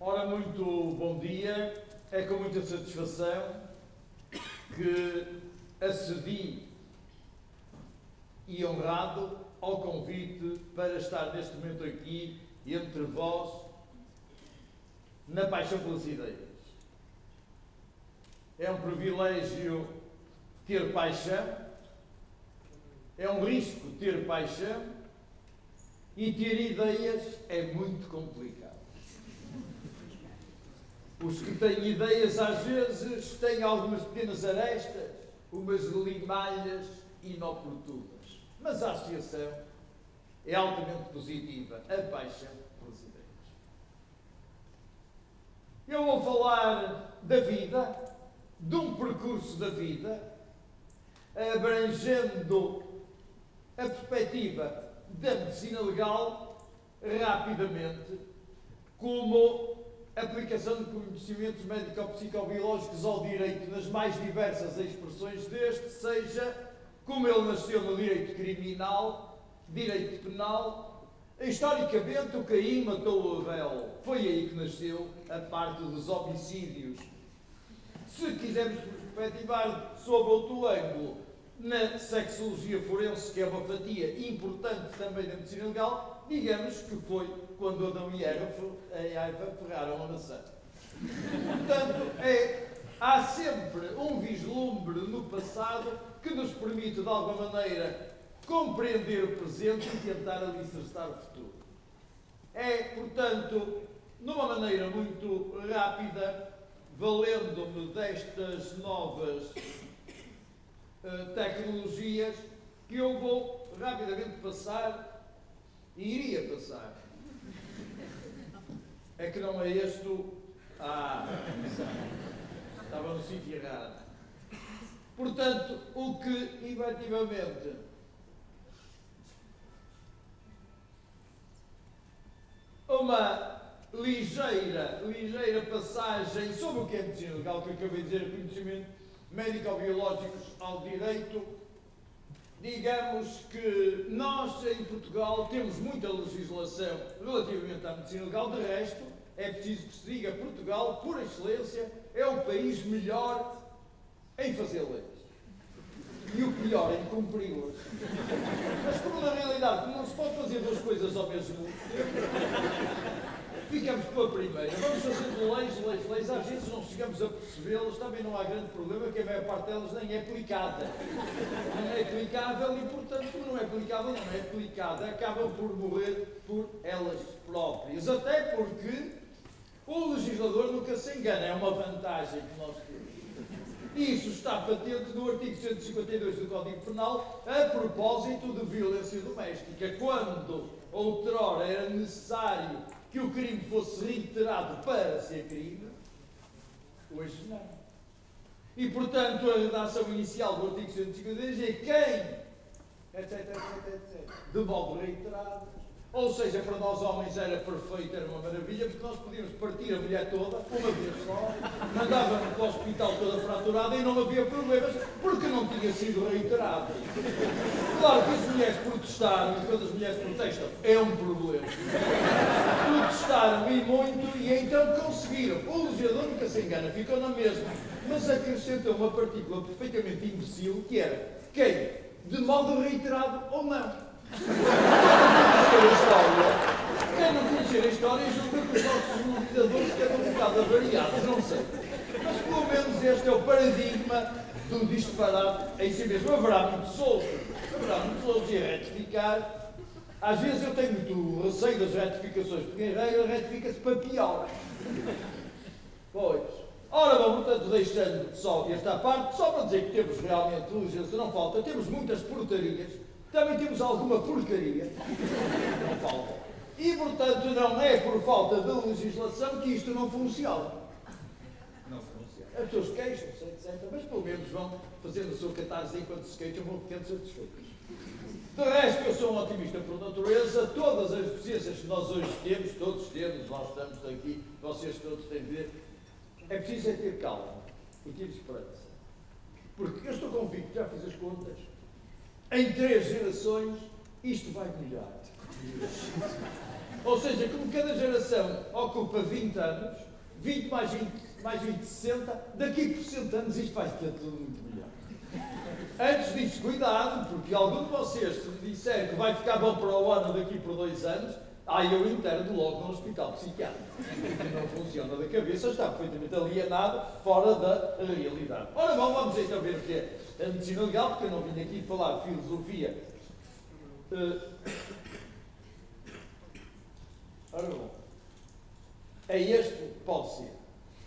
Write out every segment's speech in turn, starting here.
Ora, muito bom dia. É com muita satisfação que acedi e honrado ao convite para estar neste momento aqui entre vós na paixão pelas ideias. É um privilégio ter paixão, é um risco ter paixão e ter ideias é muito complicado. Os que têm ideias às vezes têm algumas pequenas arestas, umas limalhas inoportunas. Mas a associação é altamente positiva, a paixão pelas ideias. Eu vou falar da vida, de um percurso da vida, abrangendo a perspectiva da medicina legal rapidamente, como aplicação de conhecimentos médico-psicobiológicos ao direito nas mais diversas expressões deste, seja como ele nasceu no direito criminal, direito penal. Historicamente, o Caim matou o Abel. Foi aí que nasceu a parte dos homicídios. Se quisermos perspectivar sob outro ângulo, na sexologia forense, que é uma fatia importante também da medicina legal, digamos que foi quando Adão e Eva ferraram a maçã. Portanto, há sempre um vislumbre no passado que nos permite, de alguma maneira, compreender o presente e tentar alicerçar o futuro. É, portanto, numa maneira muito rápida, valendo-me destas novas tecnologias, que eu vou rapidamente passar, e iria passar. É que não é este o... estava no sítio errado. Portanto, o que, efetivamente, uma ligeira passagem sobre o que é medicina legal, que eu acabei de dizer, conhecimento médico-biológicos ao direito. Digamos que nós, em Portugal, temos muita legislação relativamente à medicina legal. De resto, é preciso que se diga, Portugal, por excelência, é o país melhor em fazer leis. E o pior em cumpri-las. Mas, como na realidade, como não se pode fazer duas coisas ao mesmo tempo, ficamos pela primeira. Vamos fazendo leis, às vezes não chegamos a percebê-las, também não há grande problema, que a maior parte delas nem é aplicada. Não é aplicável e, portanto, como não é aplicável, não é aplicada, acabam por morrer por elas próprias. Até porque o legislador nunca se engana, é uma vantagem que nós temos. E isso está patente no artigo 152 do Código Penal, a propósito de violência doméstica, quando outrora era necessário que o crime fosse reiterado para ser crime, hoje não. E, portanto, a redação inicial do artigo 152 é quem, etc, de modo reiterado. Ou seja, para nós homens era perfeito, era uma maravilha, porque nós podíamos partir a mulher toda, uma vez só, mandávamos para o hospital toda fraturada e não havia problemas, porque não tinha sido reiterado. Claro que as mulheres protestaram, e quando as mulheres protestam, é um problema. Protestaram e muito, e então conseguiram. O legislador nunca se engana, ficou na mesma, mas acrescentou uma partícula perfeitamente imbecil, que era quem, de modo reiterado ou não. Quem não conhecer a história julga que os nossos legisladores ficam um bocado avariados, não sei. Mas pelo menos este é o paradigma do disparate em si mesmo. Haverá muitos outros e a retificar. Às vezes eu tenho muito receio das retificações, porque em regra retifica-se para pior. Pois. Ora bom, portanto, deixando só esta parte, só para dizer que temos realmente legislação, não falta, temos muitas portarias. Também temos alguma porcaria, não falta. E, portanto, não é por falta de legislação que isto não funciona. Não funciona. As pessoas queixam-se, etc. Mas, pelo menos, vão fazendo a sua catarse enquanto se queixam, vão ficando satisfeitos. De resto, eu sou um otimista por natureza. Todas as deficiências que nós hoje temos, todos temos, nós estamos aqui, vocês todos têm de ver, é preciso ter calma e ter esperança. Porque eu estou convicto, já fiz as contas, em 3 gerações isto vai melhorar. Ou seja, como cada geração ocupa 20 anos, 20 mais 20 mais 20, 60, daqui por 60 anos isto vai ter tudo muito melhor. Antes disso, cuidado, porque algum de vocês, se me disser que vai ficar bom para o ano daqui por 2 anos, eu interno logo no hospital psiquiátrico. Não funciona da cabeça, está perfeitamente alienado, fora da realidade. Ora bom, vamos então ver o que é a medicina legal, porque eu não vim aqui falar de filosofia. Ora bom, é este que pode ser.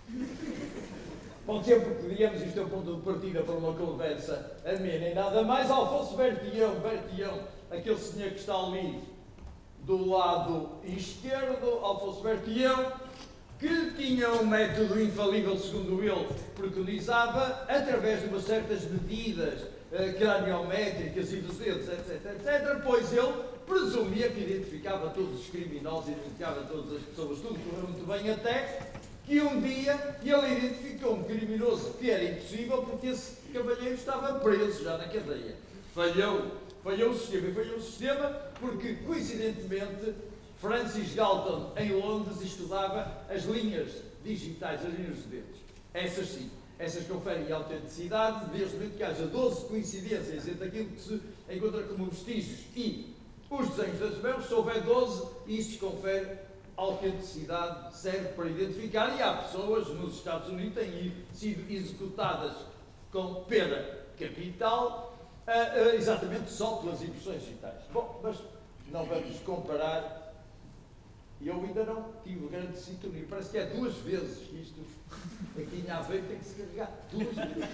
Pode ser porque, digamos, isto é o ponto de partida para uma conversa amena e nada mais. Alfonso Bertião, aquele senhor que está ali do lado esquerdo, Alfonso Bertião, que tinha um método infalível, segundo ele, preconizava, através de umas certas medidas craniométricas e dos dedos, etc., pois ele presumia que identificava todos os criminosos, identificava todas as pessoas, tudo correu muito bem, até que um dia ele identificou um criminoso que era impossível porque esse cavalheiro estava preso já na cadeia. Falhou o sistema porque, coincidentemente, Francis Galton, em Londres, estudava as linhas digitais, as linhas dos dedos. Essas sim, essas conferem autenticidade, desde o momento que haja 12 coincidências entre aquilo que se encontra como vestígios e os desenhos das mãos. Se houver 12, isso confere autenticidade, serve para identificar, e há pessoas nos Estados Unidos que têm sido executadas com pena capital, exatamente só pelas impressões digitais. Bom, mas não vamos comparar. Eu ainda não tive grande sintonia. Parece que é 2 vezes isto. Aqui em Aveiro tem que se carregar 2 vezes.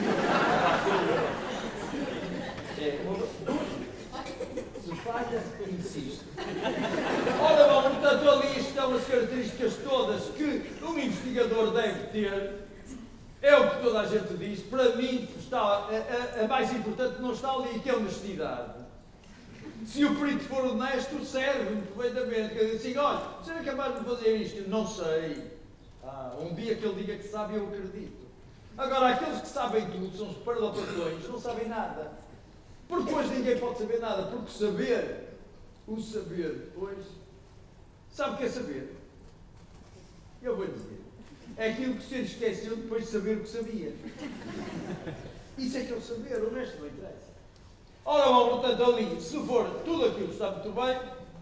Se falha, insiste. Ora bom, portanto, ali estão as características todas que um investigador deve ter. É o que toda a gente diz. Para mim, está, a mais importante não está ali, que é a honestidade. Se o perito for honesto, serve-me perfeitamente. Quer dizer assim, olha, você é capaz de fazer isto? Não sei. Um dia que ele diga que sabe, eu acredito. Agora, aqueles que sabem tudo, são os parlapatões, não sabem nada. Porque hoje ninguém pode saber nada, porque o saber, pois, sabe o que é saber? Eu vou dizer. É aquilo que se esqueceu depois de saber o que sabia. Isso é que é o saber, o resto não interessa. Ora bom, portanto, ali, se for tudo aquilo que está muito bem,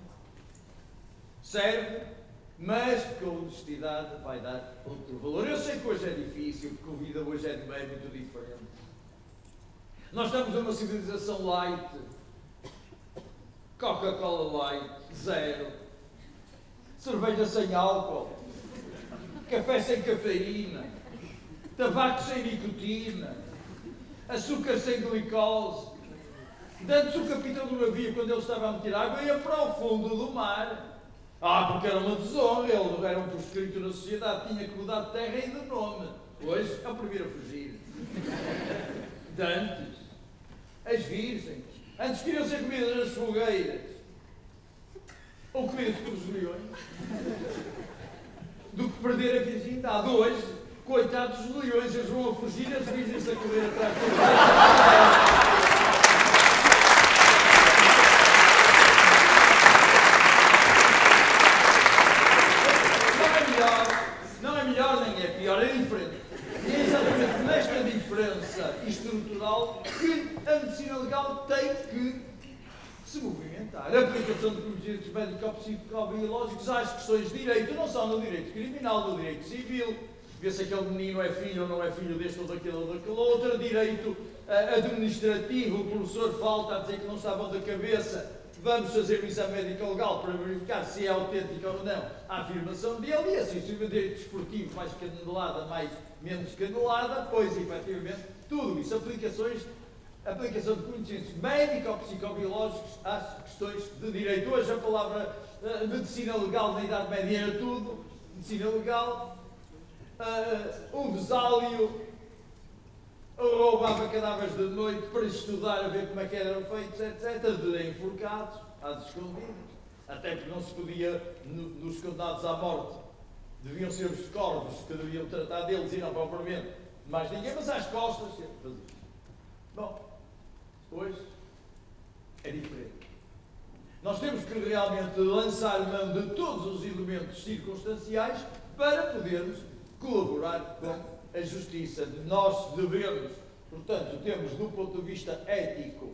serve, mas com honestidade vai dar outro valor. Eu sei que hoje é difícil, porque a vida hoje é muito diferente. Nós estamos numa civilização light, Coca-Cola light, 0, cerveja sem álcool, café sem cafeína, tabaco sem nicotina, açúcar sem glicose. Antes o capitão do navio, quando ele estava a meter água, ia para o fundo do mar. Porque era uma desonra, ele era um proscrito na sociedade, tinha que mudar de terra e de nome. Hoje é o primeiro a fugir. Antes, as virgens, antes queriam ser comidas nas fogueiras, ou comidas pelos leões, do que perder a virgindade. Hoje, coitados dos leões, eles vão a fugir e as virgens a correr atrás deles. Não é melhor nem é pior, é diferente. E é exatamente nesta diferença estrutural que a medicina legal tem que se movimentar. A aplicação de conhecimentos médico-psicobiológicos às questões de direito, não só no direito criminal, no direito civil, ver se aquele menino é filho ou não é filho deste ou daquele outro, direito administrativo, o professor falta a dizer que não está bom da cabeça, vamos fazer um exame médico-legal para verificar se é autêntica ou não a afirmação dele, e assim, se o direito desportivo mais canelada, menos canelada, pois, efetivamente, tudo isso, aplicação de conhecimentos médico-psicobiológicos às questões de direito. Hoje a palavra medicina legal na Idade Média era tudo, medicina legal, o Vesálio roubava cadáveres de noite para estudar, a ver como é que eram feitos, etc., de enforcados, às escondidas, até porque não se podia, nos condenados à morte, deviam ser os corvos que deviam tratar deles e não propriamente mais ninguém, mas às costas sempre fazia. Bom, hoje é diferente. Nós temos que realmente lançar mão de todos os elementos circunstanciais para podermos colaborar com a justiça. Nós devemos, portanto, temos do ponto de vista ético,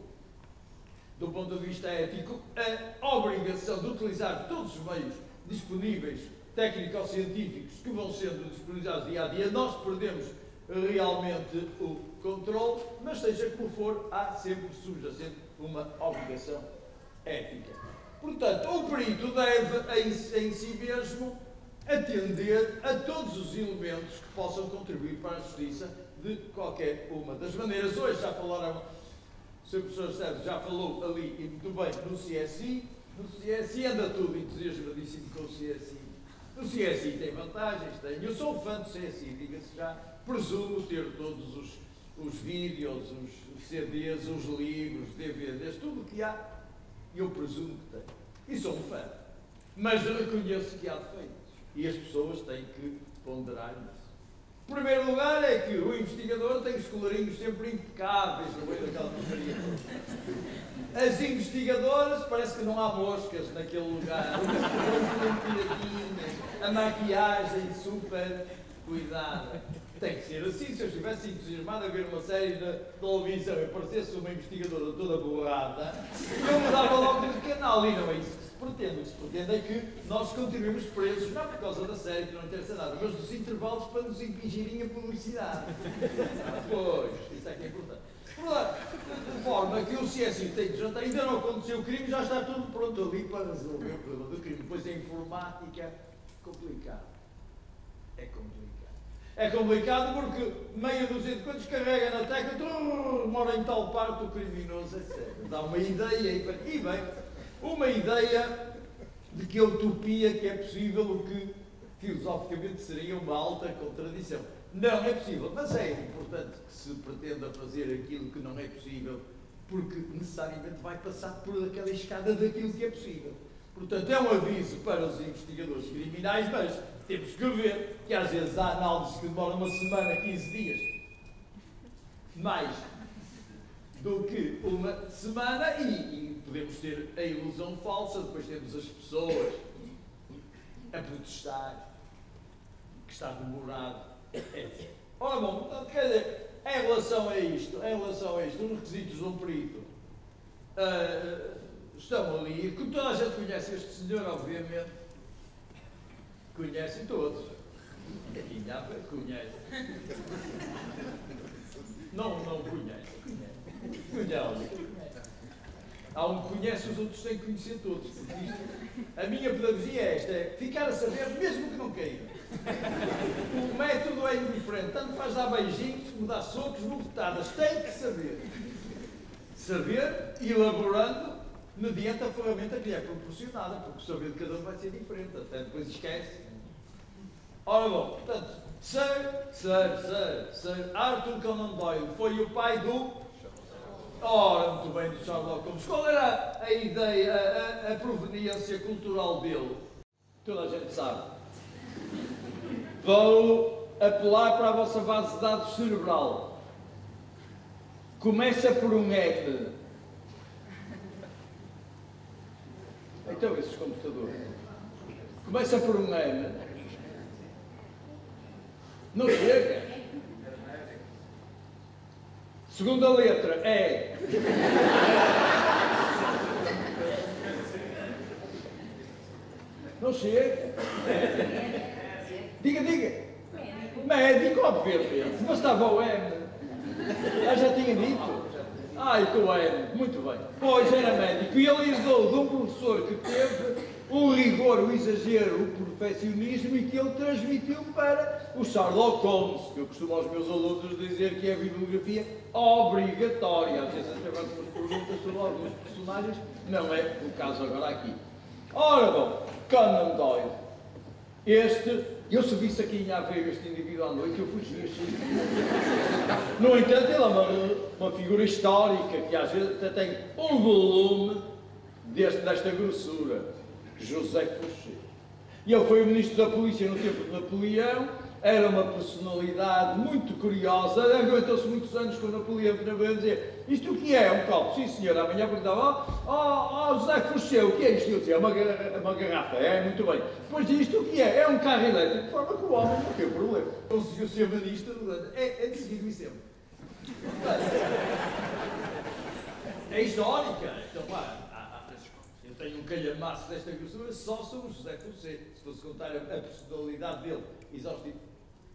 a obrigação de utilizar todos os meios disponíveis, técnico-científicos, que vão sendo disponibilizados dia a dia. Nós perdemos realmente o controle, mas seja como for, há sempre subjacente uma obrigação ética. Portanto, o perito deve em si mesmo atender a todos os elementos que possam contribuir para a justiça de qualquer uma das maneiras. Hoje já falaram, o Sr. Professor Sérgio já falou ali, e muito bem, no CSI. No CSI anda tudo entusiasmadíssimo com o CSI. O CSI tem vantagens, tem. Eu sou fã do CSI, diga-se já. Presumo ter todos os vídeos, os CDs, os livros, DVDs, tudo o que há, eu presumo que tem. E sou um fã. Mas reconheço que há defeitos. E as pessoas têm que ponderar nisso. Em primeiro lugar é que o investigador tem os colarinhos sempre impecáveis no meio daquela porcaria. As investigadoras, parece que não há moscas naquele lugar. A maquiagem super cuidada. Tem que ser assim. Se eu estivesse entusiasmado a ver uma série de televisão e aparecesse uma investigadora toda borrada, eu mudava logo de canal. E não é isso que se pretende. O que se pretende é que nós continuemos presos, não por causa da série, que não interessa nada, mas dos intervalos para nos impingirem a publicidade. Pois, isso é que é importante. De forma que o CSI tem que jantar, ainda não aconteceu o crime, já está tudo pronto ali para resolver o problema do crime. Depois a informática, complicado. É complicado. É complicado porque meia dúzia de coisas carrega na tecla, mora em tal parte o criminoso, etc. Dá uma ideia e bem, uma ideia de que a utopia que é possível, o que filosoficamente seria uma alta contradição. Não é possível, mas é importante que se pretenda fazer aquilo que não é possível, porque necessariamente vai passar por aquela escada daquilo que é possível. Portanto, é um aviso para os investigadores criminais, mas temos que ver que às vezes há análises que demoram uma semana, 15 dias, mais do que uma semana, e podemos ter a ilusão falsa, depois temos as pessoas a protestar, que está demorado, etc. Ora bom, portanto, quer dizer, em relação a isto, os requisitos de um perito estão ali, como toda a gente conhece este senhor, obviamente, conhecem todos. Aqui em África conhece. Não conhece. Conhece. Há um que conhece, os outros têm que conhecer todos. A minha pedagogia é esta, é ficar a saber mesmo que não queira. O método é indiferente, tanto faz dar beijinhos, como dar socos, bufetadas. Tem que saber. Saber, elaborando, mediante a ferramenta que lhe é proporcionada, porque o saber de cada um vai ser diferente, até depois esquece. Ora bom, portanto, Sir Arthur Conan Doyle foi o pai do... Ora, muito bem, do Sherlock Holmes. Qual era a ideia, a proveniência cultural dele? Toda a gente sabe. Vou apelar para a vossa base de dados cerebral. Começa por um N. Então, esses computadores. Começa por um N. Não chega. Segunda letra é. Não chega. Diga. Médico, obviamente. Bastava o M. Já tinha dito. Com o M. Muito bem. Pois era médico. E ele herdou de um professor que teve o rigor, o exagero, o perfeccionismo e que ele transmitiu para o Sherlock Holmes, que eu costumo aos meus alunos dizer que é a bibliografia obrigatória. Às vezes até fazem umas perguntas sobre alguns personagens, não é o caso agora aqui. Ora bom, Conan Doyle. Eu se visse aqui em Aveiro este indivíduo à noite, eu fugia assim. No entanto, ele é uma figura histórica que às vezes até tem um volume desta grossura. José. E ele foi o ministro da polícia no tempo de Napoleão, era uma personalidade muito curiosa, aguentou-se muitos anos com Napoleão para dizer: isto o que é? Um copo? Sim, senhor. Amanhã perguntava: José Fuxeu, o que é isto? Eu dizia: uma garrafa. É, muito bem. Depois disto o que é? É um carro elétrico. De forma que o homem não tem problema. Conseguiu ser ministro, é decidido-me sempre. É histórica. Então, eu tenho um calhamaço desta grossura só sobre o José Fuxeu. Se fosse contar a personalidade dele, exaustivo.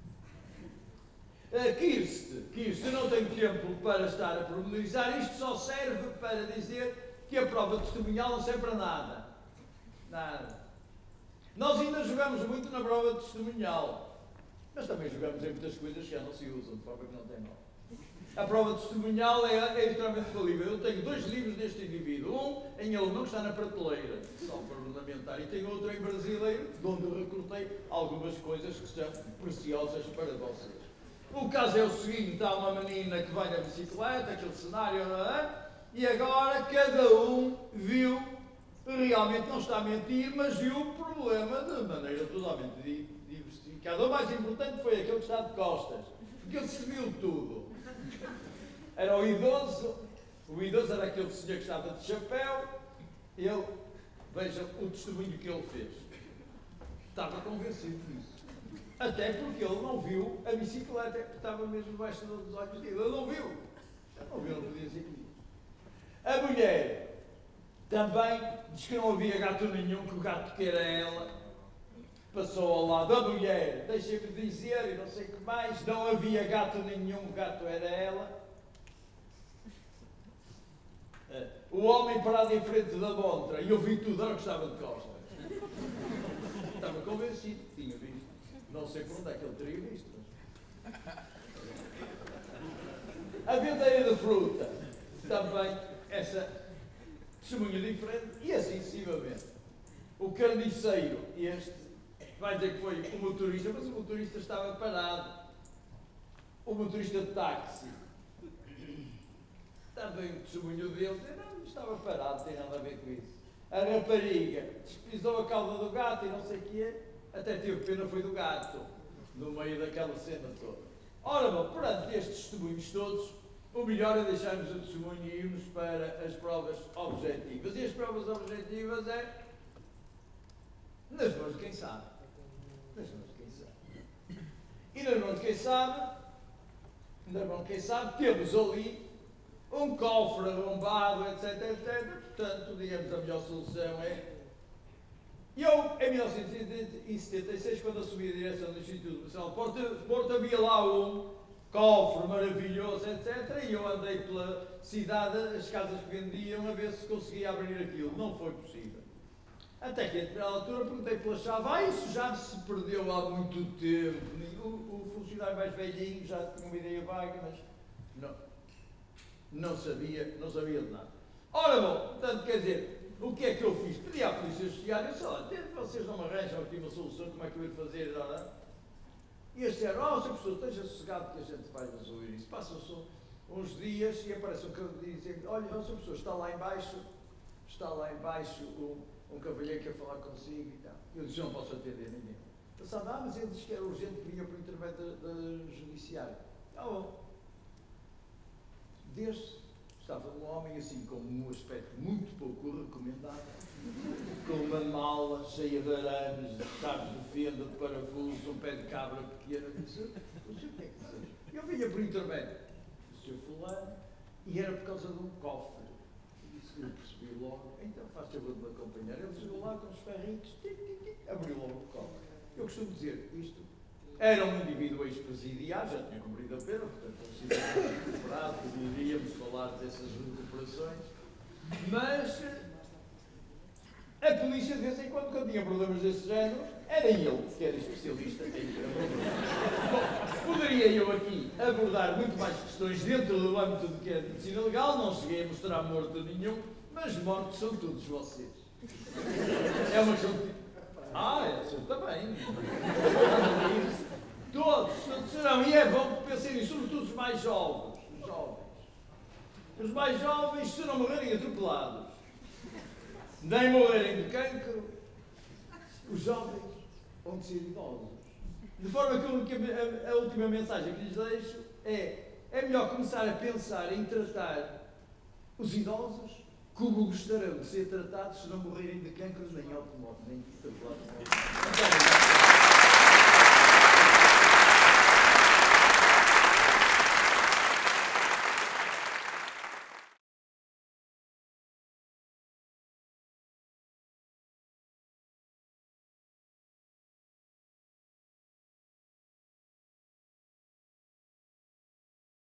Kirst, eu não tenho tempo para estar a pormenorizar, isto só serve para dizer que a prova testemunhal não serve para nada. Nada. Nós ainda jogamos muito na prova testemunhal, mas também jogamos em muitas coisas que já não se usam, de forma que não tem mal. A prova testemunhal é extremamente falível. Eu tenho 2 livros deste indivíduo, um em alemão que está na prateleira, só para ornamentar, e tenho outro em brasileiro, de onde recortei algumas coisas que são preciosas para vocês. O caso é o seguinte: há uma menina que vai na bicicleta, aquele cenário, e agora cada um viu, realmente não está a mentir, mas viu o problema de maneira totalmente diversificada. O mais importante foi aquele que está de costas, porque ele se viu tudo. Era o idoso era aquele senhor que estava de chapéu, veja o testemunho que ele fez. Estava convencido disso. Até porque ele não viu a bicicleta que estava mesmo debaixo dos olhos dele. Ele não viu. Não podia ser comigo. A mulher também diz que não havia gato nenhum, que o gato que era ela. Passou ao lado da mulher, deixa-me dizer, e não sei o que mais, não havia gato nenhum, o gato era ela. O homem parado em frente da montra, e eu vi tudo, era o que estava de costas. Estava convencido que tinha visto. Não sei por onde é que ele teria visto. A vendeira de fruta, também essa testemunha diferente, e assim sucessivamente. O carniceiro, este, vai dizer que foi o motorista, mas o motorista estava parado. O motorista de táxi, também o testemunho dele, não, estava parado, não tem nada a ver com isso. A rapariga pisou a cauda do gato e não sei o quê, até teve pena foi do gato, no meio daquela cena toda. Ora bom, perante estes testemunhos todos, o melhor é deixarmos o testemunho e irmos para as provas objetivas. E as provas objetivas é nas mãos de quem sabe. Nas mãos de quem sabe. E nas mãos de quem sabe, temos ali um cofre arrombado, etc, etc. Portanto, digamos, a melhor solução é... Eu, em 1976, quando assumi a direção do Instituto Nacional de Porto, havia lá um cofre maravilhoso, etc. E eu andei pela cidade, as casas que vendiam, a ver se conseguia abrir aquilo. Não foi possível. Até que, a determinada altura, perguntei pela chave: isso já se perdeu há muito tempo. O funcionário mais velhinho já tinha uma ideia vaga, mas não sabia de nada. Ora bom, portanto, quer dizer, o que é que eu fiz? Pedi à polícia judiciária, sei lá, vocês não me arranjam aqui uma solução, como é que eu ia fazer? E eles disseram: Sr. Professor, esteja sossegado que a gente vai resolver isso. Passam-se uns dias e aparece um cavalheiro dizendo: olha, Sr. Professor, está lá embaixo um cavalheiro que quer falar consigo e tal. Eu disse: não posso atender ninguém. Passado, mas ele disse que era urgente, que vinha por intermédio da judiciária. Bom. Desde estava um homem assim, com um aspecto muito pouco recomendável, com uma mala cheia de arames, de cabos de fenda, de parafuso, um pé de cabra pequeno. Eu disse: o senhor o que é que seja? Eu vinha por intermédio do Sr. Fulano e era por causa de um cofre. Eu disse: eu percebi logo, então faz favor de me acompanhar. Ele chegou lá com os ferritos, abriu logo o cofre. Eu costumo dizer isto. Era um indivíduo ex-presidiário, já tinha cumprido a pena, portanto, um cidadão recuperado, poderíamos falar dessas recuperações, mas a polícia, de vez em quando tinha problemas desse género, era ele que era especialista em problemas. Bom, poderia eu aqui abordar muito mais questões dentro do âmbito do que é a medicina legal, não cheguei a mostrar morto nenhum, mas mortos são todos vocês. É uma questão de... eu também. Todos serão, e é bom que pensem nisso, sobretudo os mais jovens. Os mais jovens, se não morrerem atropelados, nem morrerem de cancro, os jovens vão de ser idosos. De forma que a última mensagem que lhes deixo é melhor começar a pensar em tratar os idosos como gostarão de ser tratados se não morrerem de cancros nem automóveis, nem tuberculose.